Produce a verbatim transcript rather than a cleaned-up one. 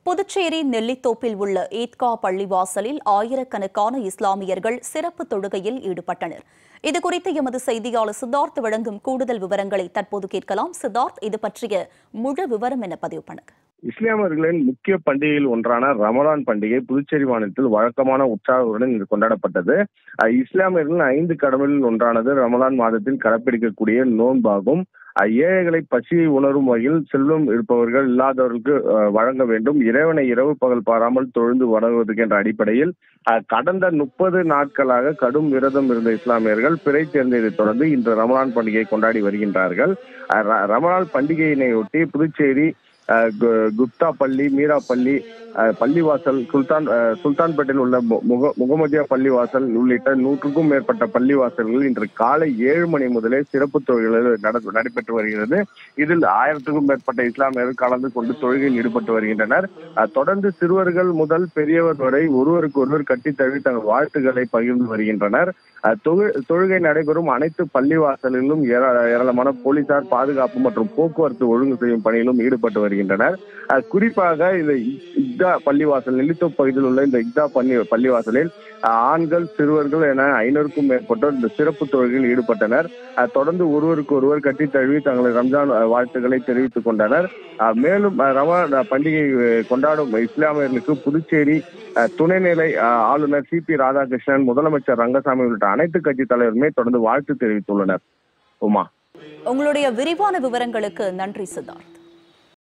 புதுச்சேரி நெல்லித்தோப்பில் உள்ள ஈத்கா பள்ளிவாசலில் ஆயிரக்கணக்கான இஸ்லாமியர்கள் சிறப்பு தொழுகையில் ஈடுபட்டனர். இதுகுறித்து எமது செய்தியாளர் சித்தார்த் வழங்கும் கூடுதல் விவரங்களை தற்போது கேட்கலாம். சித்தார்த், இது பற்றிய முழு விவரம் என பதிவு பண்ணுங்க. இஸ்லாமியர்களின் முக்கிய பண்டிகையில் ஒன்றான ரமலான் பண்டிகை புதுச்சேரி மாநிலத்தில் வழக்கமான உற்சாகத்துடன் இன்று கொண்டாடப்பட்டது. இஸ்லாமியர்களின் ஐந்து கடமைகளில் ஒன்றானது ரமலான் மாதத்தில் கடைப்பிடிக்கக்கூடிய நோன்பாகும். ஏழைகளை பசியை உணரும் வகையில் செல்வம் இருப்பவர்கள் இல்லாதவர்களுக்கு வழங்க வேண்டும், இறைவனை இரவு பகல் பாராமல் தொழுந்து வணங்குவதற்கு என்ற அடிப்படையில் கடந்த முப்பது நாட்களாக கடும் விரதம் இருந்த இஸ்லாமியர்கள் பிறை சேர்ந்ததை தொடர்ந்து இன்று ரமலான் பண்டிகையை கொண்டாடி வருகின்றார்கள். ரமலான் பண்டிகையினையொட்டி புதுச்சேரி குப்தா பள்ளி, மீரா பள்ளி, பள்ளிவாசல், சுல்தான் சுல்தான்பேட்டையில் உள்ள முக முகமதியா பள்ளிவாசல் உள்ளிட்ட நூற்றுக்கும் மேற்பட்ட பள்ளிவாசல்கள் இன்று காலை ஏழு மணி முதலே சிறப்பு தொழுகைகள் நடைபெற்று வருகிறது. இதில் ஆயிரத்துக்கும் மேற்பட்ட இஸ்லாமியர்கள் கலந்து கொண்டு தொழுகையில் ஈடுபட்டு வருகின்றனர். தொடர்ந்து சிறுவர்கள் முதல் பெரியவர் வரை ஒருவருக்கு ஒருவர் கட்டி தழுவி தங்கள் வாழ்த்துக்களை பகிர்ந்து வருகின்றனர். தொழுகை நடைபெறும் அனைத்து பள்ளிவாசலிலும் ஏராளமான போலீசார் பாதுகாப்பு மற்றும் போக்குவரத்து ஒழுங்கு செய்யும் பணியிலும் ஈடுபட்டு வருகின்றனர். குறிப்பாக இந்த இக்தா பள்ளிவாசல், நெல்லித்தோப்பு பகுதியில் உள்ள இந்த இக்தா பள்ளி பள்ளிவாசலில் ஆண்கள் சிறுவர்கள் என ஐநூறுக்கும் மேற்பட்டோர் இந்த சிறப்பு தொழுகையில் ஈடுபட்டனர். தொடர்ந்து ஒருவருக்கு ஒருவர் கட்டி தழுவி தங்களது ரம்ஜான் வாழ்த்துக்களை தெரிவித்துக் கொண்டனர். மேலும் ரமலான் பண்டிகை கொண்டாடும் இஸ்லாமியர்களுக்கு புதுச்சேரி துணைநிலை ஆளுநர் சி பி ராதாகிருஷ்ணன், முதலமைச்சர் ரங்கசாமி உள்ளிட்ட அனைத்து கட்சி தலைவருமே தொடர்ந்து வாழ்த்து தெரிவித்துள்ளனர். உமா, உங்களுடைய விரிவான விவரங்களுக்கு நன்றி சித்தார்த்.